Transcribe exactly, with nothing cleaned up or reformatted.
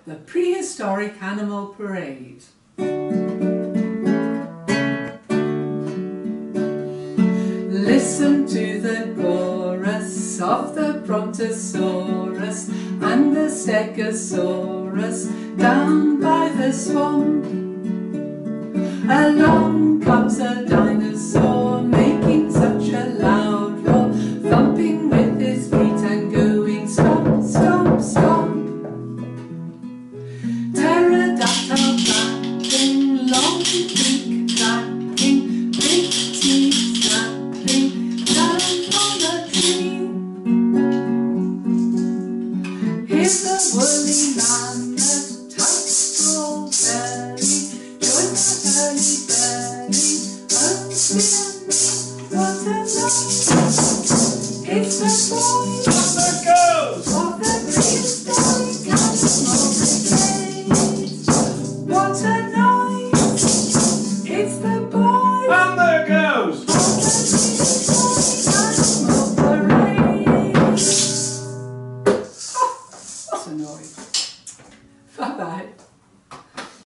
the Prehistoric Animal Parade. Listen to the chorus of the brontosaurus and the stegosaurus down by the swamp. Along comes a dinosaur making such a loud roar, thumping with his feet and going stomp, stomp, stomp. Pterodactyl clacking, long beak clacking, big teeth snapping down on the tree. Here's the woolly mammoth, Tusks all burly, join the hurly burly, oh spin what a night. It's the boy on the goes of the prehistoric animal brigade. What a night! It's the boy on the goes of the prehistoric animal parade. Oh, that's annoying. Bye bye.